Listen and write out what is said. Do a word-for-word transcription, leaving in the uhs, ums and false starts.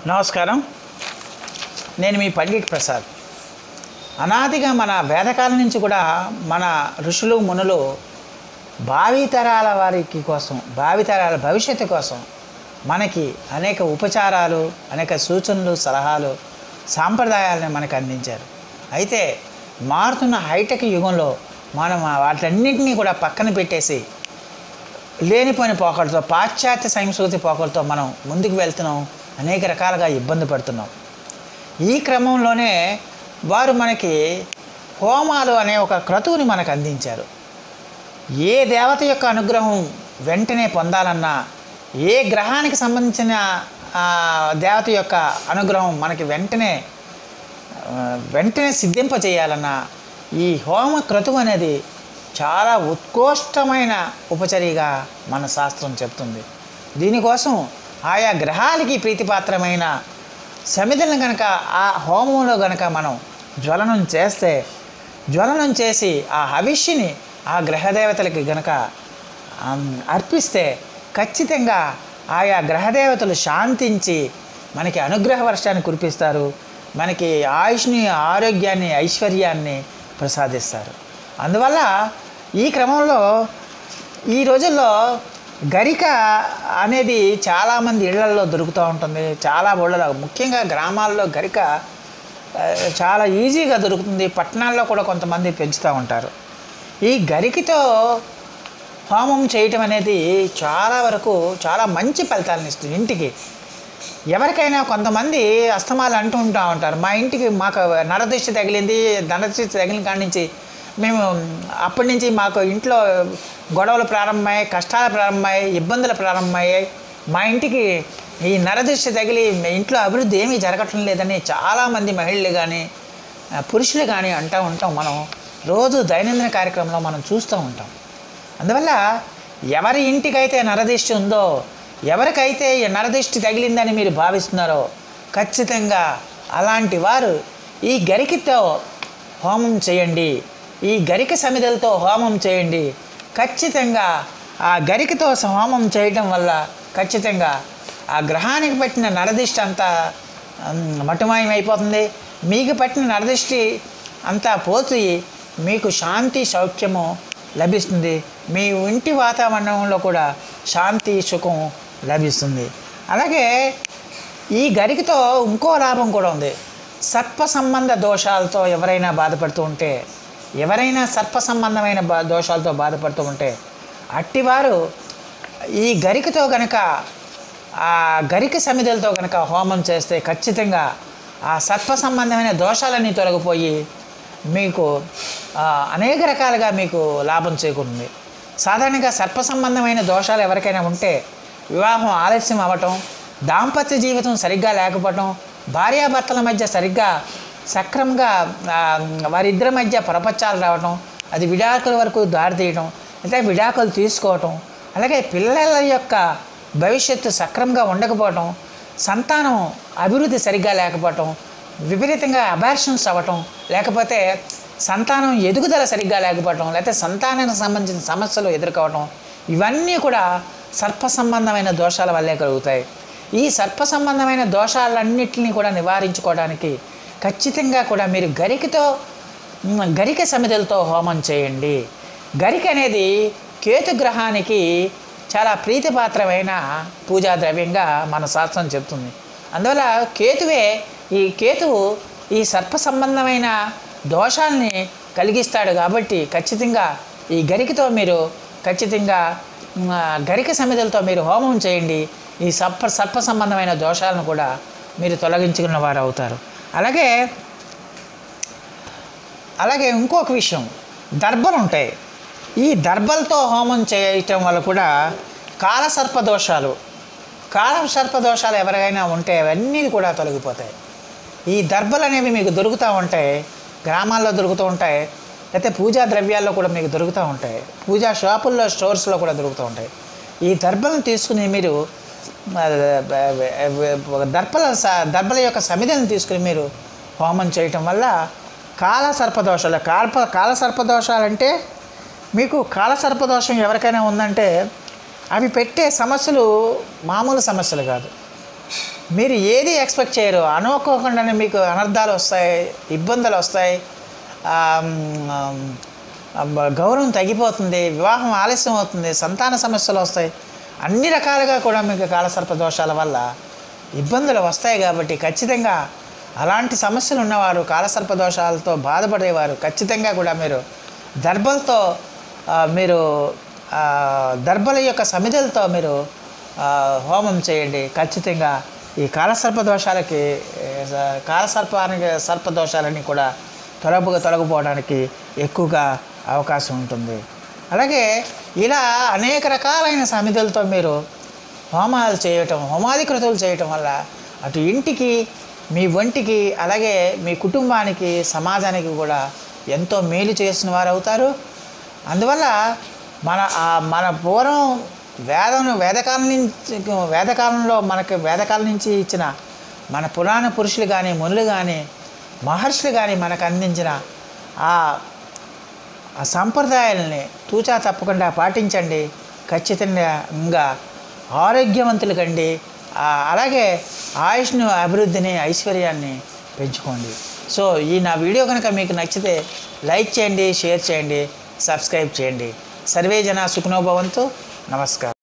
నమస్కారం. నేను మీ పండిట్ ప్రసాద్. అనాదిగా మన వేదకాలం నుంచి కూడా మన ఋషులు మునులు భావితరాల వారికి కోసం, భావితరాల భవిష్యత్తు కోసం మనకి అనేక ఉపచారాలు, అనేక సూచనలు, సలహాలు, సాంప్రదాయాలను మనకు అందించారు. అయితే మారుతున్న హైటెక్ యుగంలో మనం వాటన్నింటినీ కూడా పక్కన పెట్టేసి లేనిపోయిన పోకడతో, పాశ్చాత్య సంస్కృతి పోకడతో మనం ముందుకు వెళ్తున్నాం. అనేక రకాలుగా ఇబ్బంది పడుతున్నాం. ఈ క్రమంలోనే వారు మనకి హోమాలు అనే ఒక క్రతువుని మనకు అందించారు. ఏ దేవత యొక్క అనుగ్రహం వెంటనే పొందాలన్నా, ఏ గ్రహానికి సంబంధించిన దేవత యొక్క అనుగ్రహం మనకి వెంటనే వెంటనే సిద్ధింపజేయాలన్నా ఈ హోమ క్రతువు అనేది చాలా ఉత్కృష్టమైన ఉపచర్యగా మన శాస్త్రం చెప్తుంది. దీనికోసం ఆయా గ్రహాలకి ప్రీతిపాత్రమైన సమిధలను కనుక ఆ హోమంలో కనుక మనం జ్వలనం చేస్తే, జ్వలనం చేసి ఆ హవిష్యుని ఆ గ్రహదేవతలకి గనక అర్పిస్తే ఖచ్చితంగా ఆయా గ్రహదేవతలు శాంతించి మనకి అనుగ్రహ వర్షాన్ని కురిపిస్తారు. మనకి ఆయుష్ని, ఆరోగ్యాన్ని, ఐశ్వర్యాన్ని ప్రసాదిస్తారు. అందువల్ల ఈ క్రమంలో ఈ రోజుల్లో గరిక అనేది చాలామంది ఇళ్లల్లో దొరుకుతూ ఉంటుంది. చాలా ఊళ్ళలో, ముఖ్యంగా గ్రామాల్లో గరిక చాలా ఈజీగా దొరుకుతుంది. పట్టణాల్లో కూడా కొంతమంది పెంచుతూ ఉంటారు. ఈ గరికతో హోమం చేయటం అనేది చాలా వరకు చాలా మంచి ఫలితాలను ఇస్తుంది. ఇంటికి ఎవరికైనా కొంతమంది అస్తమాలు అంటూ ఉంటా ఉంటారు, మా ఇంటికి మాకు నరదృష్టి తగిలింది, ధనదృష్టి తగిలిన కాడి నుంచి మేము అప్పటి నుంచి మాకు ఇంట్లో గొడవలు ప్రారంభమయ్యాయి, కష్టాలు ప్రారంభమయ్యాయి, ఇబ్బందులు ప్రారంభమయ్యాయి, మా ఇంటికి ఈ నరదృష్టి తగిలి ఇంట్లో అభివృద్ధి ఏమీ జరగటం లేదని చాలామంది మహిళలు కానీ పురుషులు కానీ అంటూ ఉంటాం. మనం రోజు దైనందిన కార్యక్రమంలో మనం చూస్తూ ఉంటాం. అందువల్ల ఎవరి ఇంటికైతే నరదృష్టి ఉందో, ఎవరికైతే నరదృష్టి తగిలిందని మీరు భావిస్తున్నారో ఖచ్చితంగా అలాంటి వారు ఈ గరికతో హోమం చేయండి. ఈ గరిక సమిధలతో హోమం చేయండి. ఖచ్చితంగా ఆ గరికతో హోమం చేయటం వల్ల ఖచ్చితంగా ఆ గ్రహానికి పట్టిన నరదిష్టి అంతా మటుమాయమైపోతుంది. మీకు పట్టిన నరదిష్టి అంతా పోతే మీకు శాంతి, సౌఖ్యము లభిస్తుంది. మీ ఇంటి వాతావరణంలో కూడా శాంతి, సుఖం లభిస్తుంది. అలాగే ఈ గరికతో ఇంకో లాభం కూడా ఉంది. సర్ప సంబంధ దోషాలతో ఎవరైనా బాధపడుతూ ఉంటే, ఎవరైనా సర్ప సంబంధమైన బా దోషాలతో బాధపడుతూ ఉంటే అట్టివారు ఈ గరికతో కనుక, ఆ గరిక సమిధలతో కనుక హోమం చేస్తే ఖచ్చితంగా ఆ సర్ప సంబంధమైన దోషాలన్నీ తొలగిపోయి మీకు అనేక రకాలుగా మీకు లాభం చేకూరుతుంది. సాధారణంగా సర్ప సంబంధమైన దోషాలు ఎవరికైనా ఉంటే వివాహం ఆలస్యం అవ్వటం, దాంపత్య జీవితం సరిగ్గా లేకపోవటం, భార్యాభర్తల మధ్య సరిగ్గా సక్రమంగా వారిద్దరి మధ్య ప్రపంచాలు రావటం, అది విడాకుల వరకు దారితీయటం, అంటే విడాకులు తీసుకోవటం, అలాగే పిల్లల యొక్క భవిష్యత్తు సక్రమంగా ఉండకపోవటం, సంతానం అభివృద్ధి సరిగ్గా లేకపోవటం, విపరీతంగా అబార్షన్స్ అవ్వటం, లేకపోతే సంతానం ఎదుగుదల సరిగ్గా లేకపోవటం, లేకపోతే సంతానానికి సంబంధించిన సమస్యలు ఎదుర్కోవటం, ఇవన్నీ కూడా సర్ప సంబంధమైన దోషాల వల్లే కలుగుతాయి. ఈ సర్ప సంబంధమైన దోషాలన్నింటినీ కూడా నివారించుకోవడానికి ఖచ్చితంగా కూడా మీరు గరికతో, గరిక సమిధలతో హోమం చేయండి. గరిక అనేది కేతు గ్రహానికి చాలా ప్రీతిపాత్రమైన పూజా ద్రవ్యంగా మన శాస్త్రం చెప్తుంది. అందువల్ల కేతువే, ఈ కేతువు ఈ సర్ప సంబంధమైన దోషాలని కలిగిస్తాడు. కాబట్టి ఖచ్చితంగా ఈ గరికతో మీరు ఖచ్చితంగా గరిక సమిధలతో మీరు హోమం చేయండి. ఈ సర్ప సర్ప సంబంధమైన దోషాలను కూడా మీరు తొలగించుకున్న వారు అవుతారు. అలాగే అలాగే ఇంకొక విషయం, దర్భలు ఉంటాయి. ఈ దర్భలతో హోమం చేయటం వల్ల కూడా కాలసర్ప దోషాలు కాలసర్ప దోషాలు ఎవరైనా ఉంటే అవన్నీ కూడా తొలగిపోతాయి. ఈ దర్భలు అనేవి మీకు దొరుకుతూ ఉంటాయి, గ్రామాల్లో దొరుకుతూ ఉంటాయి, లేకపోతే పూజా ద్రవ్యాల్లో కూడా మీకు దొరుకుతూ ఉంటాయి, పూజా షాపుల్లో, స్టోర్స్లో కూడా దొరుకుతూ ఉంటాయి. ఈ దర్భలను తీసుకుని మీరు దర్భల దర్భల యొక్క సమిధలను తీసుకుని మీరు హోమం చేయటం వల్ల కాలసర్పదోషాలు కాల్ప కాలసర్పదోషాలు అంటే మీకు కాలసర్పదోషం ఎవరికైనా ఉందంటే అవి పెట్టే సమస్యలు మామూలు సమస్యలు కాదు. మీరు ఏది ఎక్స్పెక్ట్ చేయరు, అనుకోకుండానే మీకు అనర్థాలు వస్తాయి, ఇబ్బందులు వస్తాయి, గౌరవం తగ్గిపోతుంది, వివాహం ఆలస్యం అవుతుంది, సంతాన సమస్యలు వస్తాయి. అన్ని రకాలుగా కూడా మీకు కాలసర్ప దోషాల వల్ల ఇబ్బందులు వస్తాయి. కాబట్టి ఖచ్చితంగా అలాంటి సమస్యలు ఉన్నవారు, కాలసర్ప దోషాలతో బాధపడేవారు ఖచ్చితంగా కూడా మీరు దర్భలతో మీరు దర్భల యొక్క సమిధలతో మీరు హోమం చేయండి. ఖచ్చితంగా ఈ కాలసర్ప దోషాలకి కాలసర్పానికి సర్ప దోషాలన్నీ కూడా తొలగ తొలగిపోవడానికి ఎక్కువగా అవకాశం ఉంటుంది. అలాగే ఇలా అనేక రకాలైన సమిధులతో మీరు హోమాలు చేయటం, హోమాది క్రతువులు చేయటం వల్ల అటు ఇంటికి, మీ ఒంటికి, అలాగే మీ కుటుంబానికి, సమాజానికి కూడా ఎంతో మేలు చేసిన వారు అవుతారు. అందువల్ల మన మన పూర్వం వేదం వేదకాలం నుంచి వేదకాలంలో మనకి వేదకాలం నుంచి ఇచ్చిన మన పురాణ పురుషులు కానీ, మునులు కానీ, మహర్షులు కానీ మనకు అందించిన ఆ ఆ సంప్రదాయాలని తూచా తప్పకుండా పాటించండి. ఖచ్చితంగా ఆరోగ్యవంతులు కండి. అలాగే ఆయుష్ను, అభివృద్ధిని, ఐశ్వర్యాన్ని పెంచుకోండి. సో ఈ నా వీడియో కనుక మీకు నచ్చితే లైక్ చేయండి, షేర్ చేయండి, సబ్స్క్రైబ్ చేయండి. సర్వే జన సుఖినో భవంతు. నమస్కారం.